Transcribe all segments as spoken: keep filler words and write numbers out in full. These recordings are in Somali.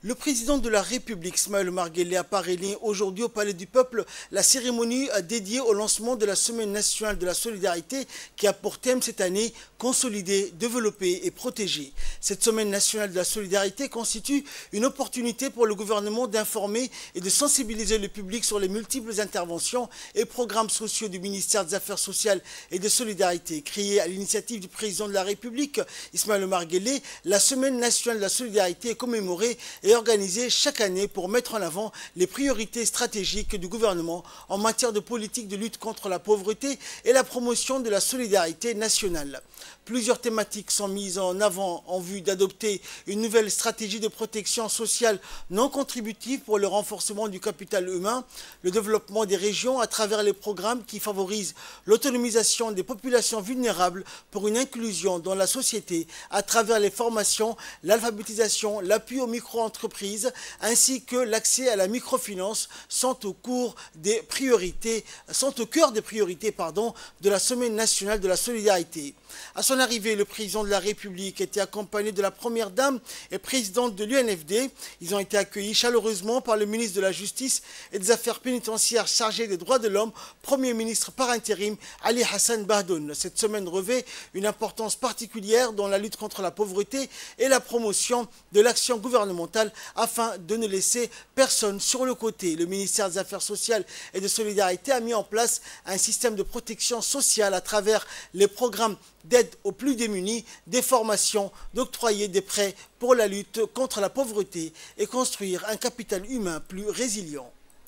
Le président de la République, Ismaël Omar Guelleh, a parrainé aujourd'hui au Palais du Peuple la cérémonie dédiée au lancement de la Semaine nationale de la solidarité qui a pour thème cette année « Consolider, développer et protéger ». Cette Semaine nationale de la solidarité constitue une opportunité pour le gouvernement d'informer et de sensibiliser le public sur les multiples interventions et programmes sociaux du ministère des Affaires sociales et de solidarité. Créée à l'initiative du président de la République, Ismaël Omar Guelleh, la Semaine nationale de la solidarité est commémorée et organisée chaque année pour mettre en avant les priorités stratégiques du gouvernement en matière de politique de lutte contre la pauvreté et la promotion de la solidarité nationale. Plusieurs thématiques sont mises en avant en vue d'adopter une nouvelle stratégie de protection sociale non contributive pour le renforcement du capital humain, le développement des régions à travers les programmes qui favorisent l'autonomisation des populations vulnérables pour une inclusion dans la société à travers les formations, l'alphabétisation, l'appui aux micro-entreprises ainsi que l'accès à la microfinance sont au cours des priorités, sont au cœur des priorités pardon, de la Semaine nationale de la solidarité. À son arrivée, le président de la République était accompagné de la première dame et présidente de l'U N F D. Ils ont été accueillis chaleureusement par le ministre de la Justice et des Affaires pénitentiaires chargé des droits de l'homme, Premier ministre par intérim, Ali Hassan Bahdoun. Cette semaine revêt une importance particulière dans la lutte contre la pauvreté et la promotion de l'action gouvernementale afin de ne laisser personne sur le côté. Le ministère des Affaires sociales et de solidarité a mis en place un système de protection sociale à travers les programmes d'aide aux plus démunis, des formations, d'octroyer des prêts pour la lutte contre la pauvreté et construire un capital humain plus résilient.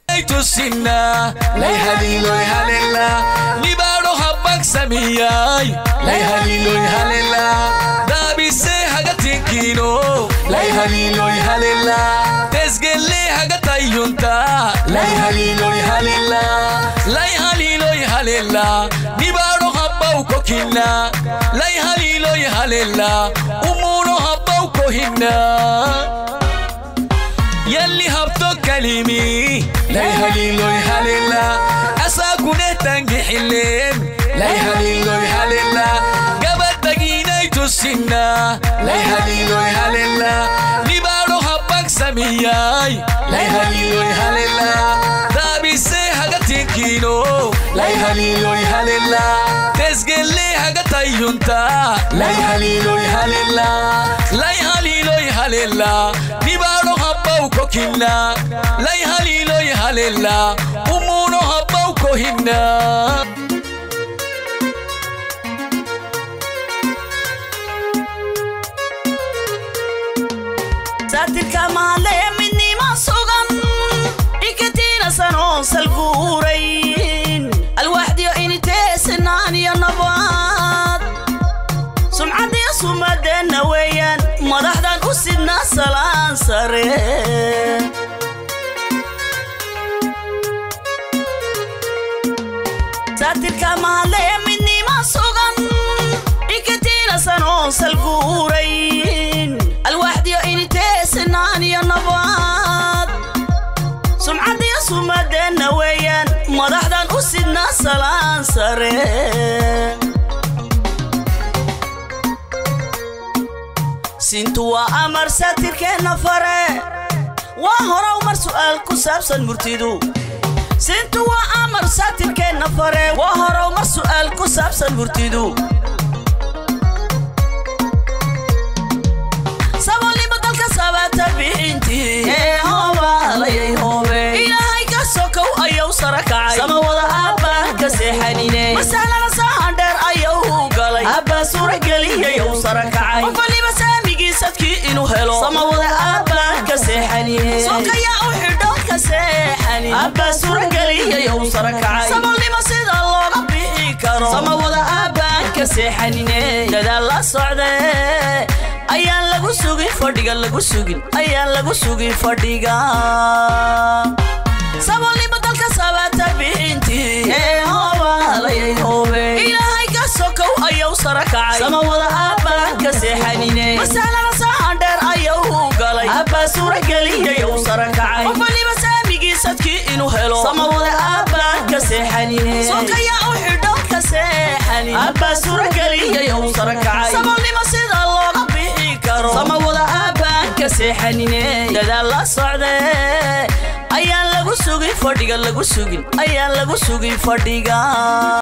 kokina lay halilo ya halela umuno habau kohina yalli habto kalimi lay halilo ya halela asakune tangi hilen lay halilo ya halela gabatagina itusina lay halilo ya halela libaro habak samiyay lay halilo ya halela dabise hagatikino lay halilo ya halela تسجلي حاجة ينتا لا يهليلو يهليلا لا يهليلو يهليلا نبارو هبا وكوكينا لا يهليلو يهليلا أمونو هبا وكوهينا ساتر كمالي مني ما صغن إكتينا سنوس القورين الواحد يعيني تسنان يا نبات سمعة يا سمدنا ويان مدحدان أسدنا سلان سرين ساتر كمالي مني ما صغن إكتينا سنوس القورين الواحد يعيني تسنان يا نبات سمعة يا سمدنا ويان مدحدان أسدنا سلان سرين سنتوا أمر ساتر كنا فرق وهرا ومر سؤال كسابسن مرتدو سنتوا أمر ساتر كنا فرق وهرا ومر سؤال كسابسن مرتدو سبولي بدل كسابات بنتي هوا لي هوا إلهي كسوكو أيو سركعي سما وضع أبا كسيحانيني مسألة ساندر أيو قلي أبا سورة قلي أيو سركعي وفلي مسامي قيستكي إنو هلو سما وضع أبا كسيحانيني سوكا يا أوحدو كسيحاني أبا سورة قلي أيو سركعي سمولي مسيد الله قبي كارو سما وضع أبا كسيحانيني جدا الله صعدي أيان لغو سوغي فردقا لغو سوغي أيان لغو سوغي فردقا سبولي بدل كسابات بنتي هوا لي هوا إلهي كسوكو أيو سركعي سما وضع أبا كسيحانيني مسألة ساندر أيو قلي أبا سورة قلي أيو سركعي وفلي مسامي قيستكي إنو هلو سما وضع أبا كسيحانيني سوكا يا أوحدو كسيحاني أبا سورة قلي أيو سركعي سبولي مسيد الله قبي كارو سما وضع أبا كسيحنيني دلال لا صعدة أيان لغو سوغي فرديغا لغو سوغي أيان لغو سوغي فرديغا